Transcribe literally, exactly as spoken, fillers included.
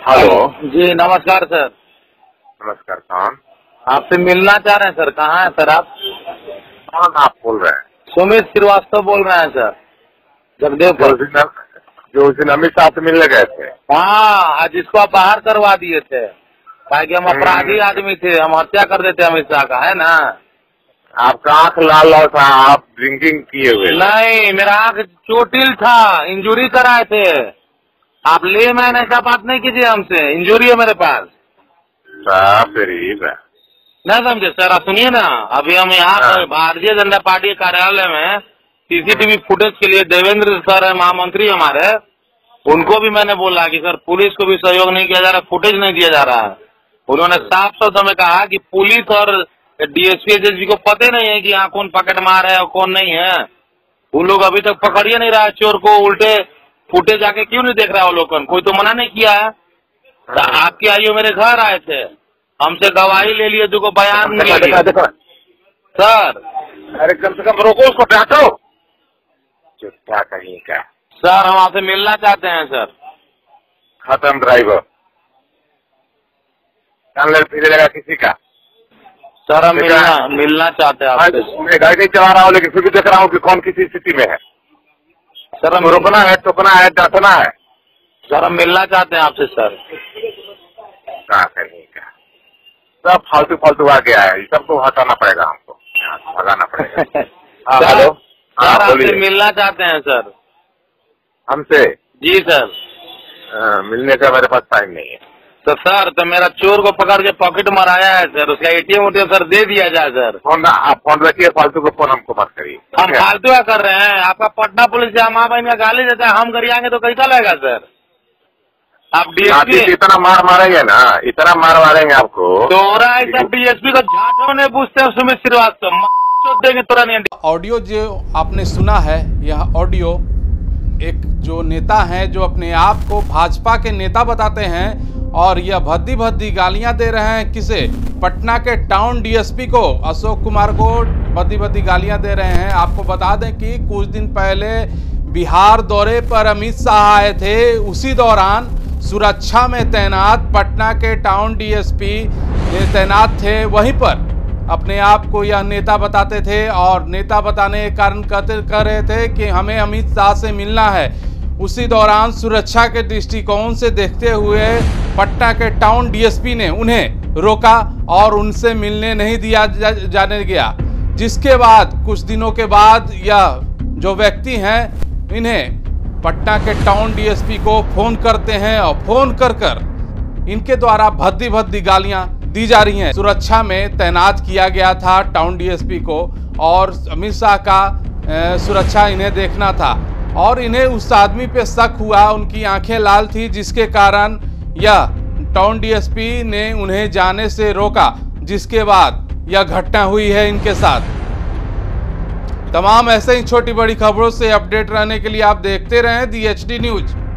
Hello जी नमस्कार sir. नमस्कार, कौन? आपसे मिलना चाह रहे हैं सर। कहाँ हैं सर आप? कौन आप बोल रहे हैं? सुमित श्रीवास्तव बोल रहे हैं सर, जगदेव। जो उस दिन जो उस दिन अमित शाह से मिलने गए थे। हाँ, जिसको आप बाहर करवा दिए थे ताकि हम अपराधी आदमी थे, हम हत्या कर देते अमित शाह का, है ना? आपका आंख लाल लाल था, आप ड्रिंकिंग किए हुए? नहीं, मेरा आंख चोटिल था, इंजुरी कराए थे। आप ले मैन ऐसा बात नहीं कीजिए हमसे, इंजुरी है मेरे पास। गरीब है, नहीं समझे सर? आप सुनिए ना, अभी हम यहाँ भारतीय जनता पार्टी कार्यालय में सीसीटीवी फुटेज के लिए देवेंद्र सर है, महामंत्री हमारे, उनको भी मैंने बोला कि सर पुलिस को भी सहयोग नहीं किया जा रहा, फुटेज नहीं दिया जा रहा है। उन्होंने साफ शब्द में कहा कि पुलिस और डीएसपी एजेंसी को पता नहीं है कि यहाँ कौन पॉकेट मार है और कौन नहीं है। उन लोग अभी तक पकड़ ही नहीं रहा है चोर को। उल्टे फुटेज जाके क्यों नहीं देख रहा है वो लोग? कोई तो मना नहीं किया है। तो आपके आइयो मेरे घर आए थे, हमसे गवाही ले लिए, जो बयान ले लिया सर। अरे कम से कम रोको उसको, बैठो। क्या कहीं का सर, हम आपसे मिलना चाहते हैं सर। खत्म ड्राइवर, लगा किसी का। सर हम मिलना मिलना चाहते हैं आपसे। मैं गाड़ी नहीं चला रहा हूँ, लेकिन फिर भी देख रहा हूँ कि कौन किसी स्थिति में है। सर हम रोकना है, टोकना है, डांटना है। सर हम मिलना चाहते हैं आपसे सर। क्या कहीं का सब फालतू फालतू आ गया है, सबको हटाना पड़ेगा, हमको भगाना पड़ेगा। हेलो, सर आपसे मिलना चाहते हैं सर। हमसे? जी सर। आ, मिलने का मेरे पास टाइम नहीं है। तो सर, तो मेरा चोर को पकड़ के पॉकेट मराया है सर, उसका एटीएम उटीएम सर दे दिया जाए सर। फोन आप फोन रखिए, फालतू को फोन हमको मत करिए। हम फालतू क्या कर रहे हैं? आपका पटना पुलिस या माँ बहन का गाली देता है, हम गरियाएंगे तो कैसा लगेगा सर? आप डीएसपी इतना मार मारेंगे ना, इतना मार मारेंगे आपको। तो हो रहा है सर, डीएसपी को झांझों ने पूछते हैं सुमित श्रीवास्तव देंगे तुरंत। ऑडियो जो आपने सुना है, यह ऑडियो एक जो नेता हैं जो अपने आप को भाजपा के नेता बताते हैं और यह भद्दी भद्दी गालियां दे रहे हैं। किसे? पटना के टाउन डीएसपी को, अशोक कुमार को भद्दी भद्दी गालियां दे रहे हैं। आपको बता दें कि कुछ दिन पहले बिहार दौरे पर अमित शाह आए थे, उसी दौरान सुरक्षा में तैनात पटना के टाउन डीएसपी तैनात थे। वहीं पर अपने आप को यह नेता बताते थे और नेता बताने के कारण कहते कर रहे थे कि हमें अमित शाह से मिलना है। उसी दौरान सुरक्षा के दृष्टिकोण से देखते हुए पटना के टाउन डीएसपी ने उन्हें रोका और उनसे मिलने नहीं दिया जा, जाने गया। जिसके बाद कुछ दिनों के बाद यह जो व्यक्ति हैं, इन्हें पटना के टाउन डीएसपी को फोन करते हैं और फोन कर कर इनके द्वारा भद्दी भद्दी गालियां दी जा रही हैं। सुरक्षा में तैनात किया गया था टाउन डीएसपी को और अमित शाह का ए, सुरक्षा इन्हें देखना था और इन्हें उस आदमी पे शक हुआ, उनकी आंखें लाल थी, जिसके कारण यह टाउन डीएसपी ने उन्हें जाने से रोका, जिसके बाद यह घटना हुई है इनके साथ। तमाम ऐसे ही छोटी बड़ी खबरों से अपडेट रहने के लिए आप देखते रहें दी एच डी न्यूज।